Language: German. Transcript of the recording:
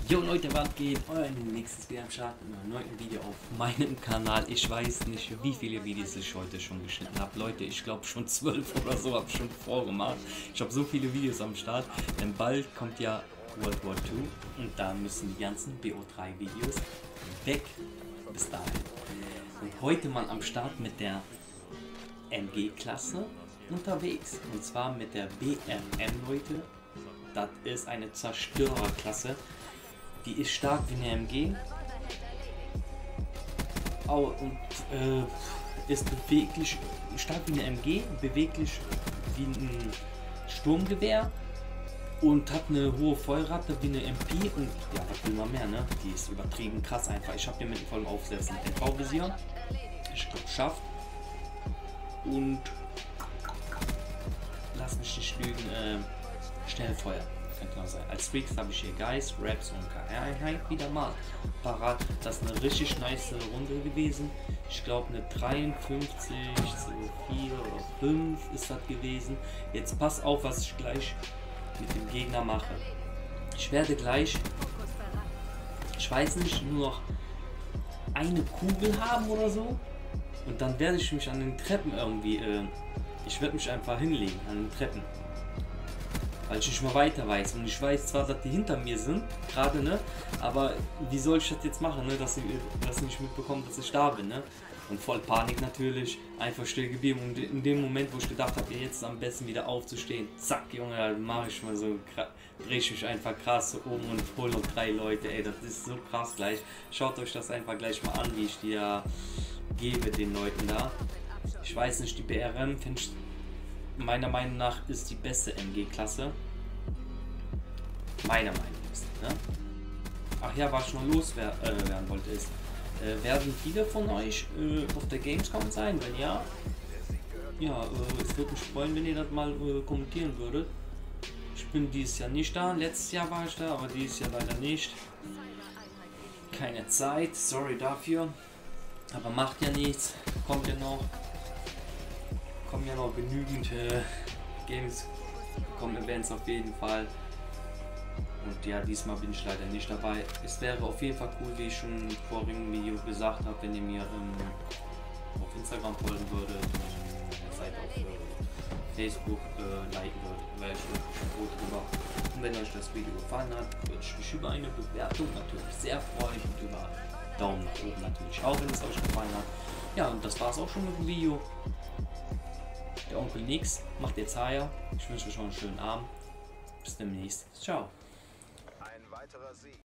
Jo Leute, was geht? Euer nächstes wieder am Start mit einem neuen Video auf meinem Kanal. Ich weiß nicht, wie viele Videos ich heute schon geschnitten habe. Leute, ich glaube schon 12 oder so habe ich schon vorgemacht. Ich habe so viele Videos am Start, denn bald kommt ja World War II und da müssen die ganzen BO3 Videos weg bis dahin. Und heute mal am Start mit der MG-Klasse unterwegs. Und zwar mit der BRM, Leute. Das ist eine Zerstörerklasse. Die ist stark wie eine MG. Und ist beweglich, stark wie eine MG, beweglich wie ein Sturmgewehr und hat eine hohe Feuerrate wie eine MP. Und ja, was will man mehr, ne? Die ist übertrieben krass einfach. Ich habe hier mit dem vollen Aufsetzen TV-Visier. Ich glaube, schafft. Und lass mich nicht lügen, Schnellfeuer. Könnte man sein. Als Freaks habe ich hier Geist, Raps und KR-Einheit wieder mal parat. Das ist eine richtig nice Runde gewesen. Ich glaube eine 53 zu 4 oder 5 ist das gewesen. Jetzt pass auf, was ich gleich mit dem Gegner mache. Ich werde gleich, ich weiß nicht, nur noch eine Kugel haben oder so. Und dann werde ich mich an den Treppen irgendwie, ich werde mich einfach hinlegen an den Treppen. Weil ich nicht mehr weiter weiß. Und ich weiß zwar, dass die hinter mir sind, gerade, ne? Aber wie soll ich das jetzt machen, ne? Dass sie nicht mitbekommen, dass ich da bin, ne? Und voll Panik natürlich, einfach still geblieben. Und in dem Moment, wo ich gedacht habe, jetzt am besten wieder aufzustehen, zack, Junge, dann mache ich mal so, drehe ich mich einfach krass um und hole noch 3 Leute, ey, das ist so krass gleich. Schaut euch das einfach gleich mal an, wie ich die ja gebe, den Leuten da. Ich weiß nicht, die BRM finde ich meiner Meinung nach ist die beste MG-Klasse. Meiner Meinung nach. Ne? Ach ja, was ich noch loswerden wollte ist, werden viele von euch auf der Gamescom sein? Wenn ja, es würde mich freuen, wenn ihr das mal kommentieren würdet. Ich bin dieses Jahr nicht da, letztes Jahr war ich da, aber dieses Jahr leider nicht. Keine Zeit, sorry dafür. Aber macht ja nichts, kommt ja noch. Kommen ja noch genügend Events auf jeden Fall. Und ja, diesmal bin ich leider nicht dabei. Es wäre auf jeden Fall cool, wie ich schon im vorigen Video gesagt habe, wenn ihr mir auf Instagram folgen würdet, eine Seite auf Facebook liken würdet, wäre ich wirklich froh drüber. Und wenn euch das Video gefallen hat, würde ich mich über eine Bewertung natürlich sehr freuen und über Daumen nach oben natürlich auch, wenn es euch gefallen hat. Ja, und das war es auch schon mit dem Video. Der Onkel Nix macht jetzt Haier. Ich wünsche euch schon einen schönen Abend. Bis demnächst. Ciao. Ein weiterer Sieg.